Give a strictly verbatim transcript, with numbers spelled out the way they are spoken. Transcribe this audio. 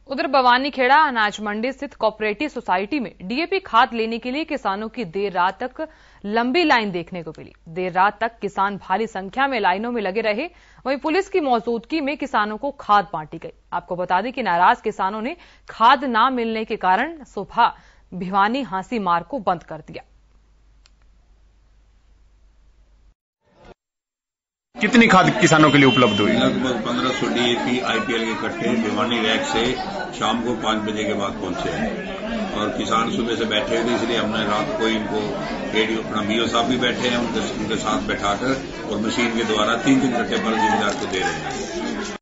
उधर बवानीखेड़ा अनाज मंडी स्थित कोऑपरेटिव सोसाइटी में डीएपी खाद लेने के लिए किसानों की देर रात तक लंबी लाइन देखने को मिली। देर रात तक किसान भारी संख्या में लाइनों में लगे रहे। वहीं पुलिस की मौजूदगी में किसानों को खाद बांटी गई। आपको बता दें कि नाराज किसानों ने खाद न मिलने के कारण सुबह भिवानी हांसी मार्ग को बंद कर दिया। कितनी खाद किसानों के लिए उपलब्ध हुई? लगभग पंद्रह सौ डीएपी आईपीएल के कट्टे भिवानी रैक से शाम को पांच बजे के बाद पहुंचे हैं और किसान सुबह से बैठे थे, इसलिए हमने रात को इनको रेडियो अपना बीओ साहब भी बैठे हैं, उनके, उनके साथ बैठाकर और मशीन के द्वारा तीन तीन कट्टे पर जिम्मेदार को दे रहे हैं।